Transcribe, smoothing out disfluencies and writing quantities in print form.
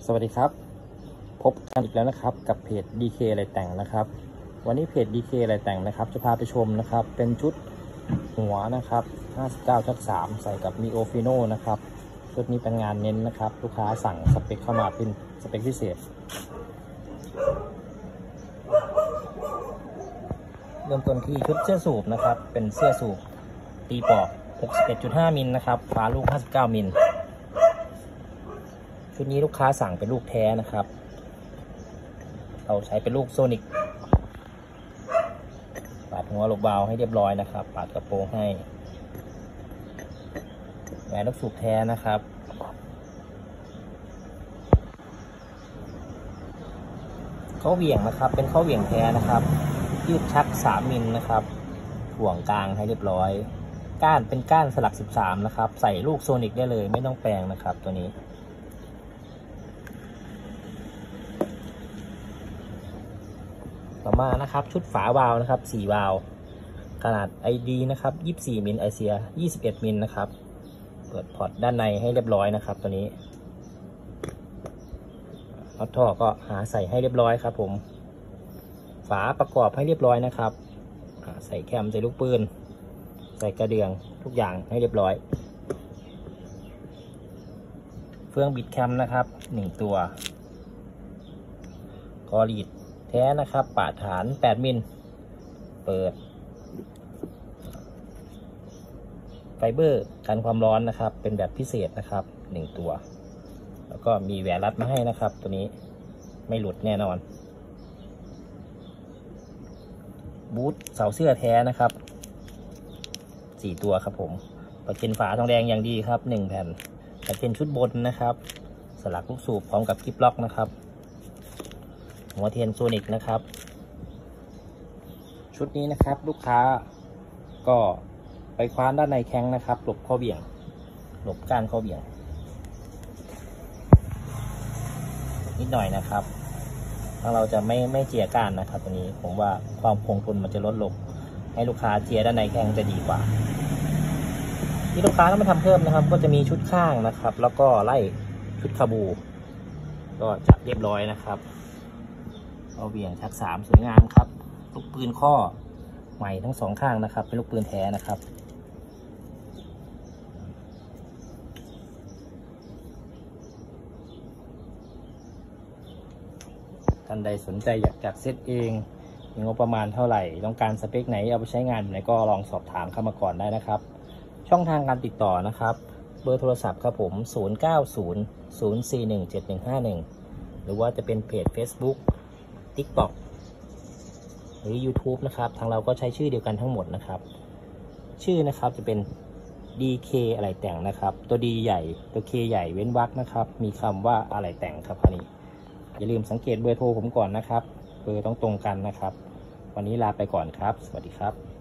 สวัสดีครับพบกันอีกแล้วนะครับกับเพจ DK อะไรแต่งนะครับวันนี้เพจ DK อะไรแต่งนะครับจะพาไปชมนะครับเป็นชุดหัวนะครับ59/3ใส่กับ Mio Fino นะครับชุดนี้เป็นงานเน้นนะครับลูกค้าสั่งสเปคเข้ามาเป็นสเปคพิเศษเริ่มต้นที่ชุดเสื้อสูบนะครับเป็นเสื้อสูบตีปอก 61.5 มิลนะครับฝาลูก 59 มิลชุดนี้ลูกค้าสั่งเป็นลูกแท้นะครับเราใช้เป็นลูกโซนิกปาดหัวลูกเบาให้เรียบร้อยนะครับปาดกระโปรงให้แหวนลูกสูบแท้นะครับข้อเหวี่ยงนะครับเป็นข้อเหวี่ยงแท้นะครับยืดชัก3 มิลนะครับห่วงกลางให้เรียบร้อยก้านเป็นก้านสลัก13นะครับใส่ลูกโซนิกได้เลยไม่ต้องแปลงนะครับตัวนี้ต่อมานะครับชุดฝาวาล์วนะครับ4วาล์วขนาด ID นะครับ24 มิลไอเซีย21 มิลนะครับเปิดพอร์ตด้านในให้เรียบร้อยนะครับตัวนี้น็อตท่อก็หาใส่ให้เรียบร้อยครับผมฝาประกอบให้เรียบร้อยนะครับใส่แคมใส่ลูกปืนใส่กระเดื่องทุกอย่างให้เรียบร้อยเฟืองบิดแคมนะครับ1ตัวคอรีดแท้นะครับปาดฐาน8 มิลเปิดไฟเบอร์กันความร้อนนะครับเป็นแบบพิเศษนะครับ1ตัวแล้วก็มีแหวนรัดมาให้นะครับตัวนี้ไม่หลุดแน่นอนบูทเสาเสื้อแท้นะครับ4ตัวครับผมประเคนฝาทองแดงอย่างดีครับ1แผ่นประเคนชุดบนนะครับสลักลูกสูบพร้อมกับคลิปล็อกนะครับหัวเทียนโซนิกนะครับชุดนี้นะครับลูกค้าก็ไปคว้านด้านในแข้งนะครับหลบข้อเบี่ยงหลบก้านข้อเบี่ยงนิดหน่อยนะครับถ้าเราจะไม่เจียก้านนะครับตัวนี้ผมว่าความคงทนมันจะลดลงให้ลูกค้าเจียด้านในแข้งจะดีกว่าที่ลูกค้าต้องมาทำเพิ่มนะครับก็จะมีชุดข้างนะครับแล้วก็ไล่ชุดคาบูก็จะเรียบร้อยนะครับเอาเบี่ยงชัก3สวยงามครับลูกปืนข้อใหม่ทั้ง2ข้างนะครับเป็นลูกปืนแท้นะครับท่านใดสนใจอยากจัดเซตเองมีงบประมาณเท่าไหร่ต้องการสเปคไหนเอาไปใช้งานไหนก็ลองสอบถามเข้ามาก่อนได้นะครับช่องทางการติดต่อนะครับเบอร์โทรศัพท์ครับผม0900417151หรือว่าจะเป็นเพจ Facebook TikTok หรือ YouTube นะครับทางเราก็ใช้ชื่อเดียวกันทั้งหมดนะครับชื่อนะครับจะเป็น DK อะไรแต่งนะครับตัว D ใหญ่ตัว K ใหญ่เว้นวรรคนะครับมีคำว่าอะไรแต่งครับคราวนี้อย่าลืมสังเกตเบอร์โทรผมก่อนนะครับเบอร์ต้องตรงกันนะครับวันนี้ลาไปก่อนครับสวัสดีครับ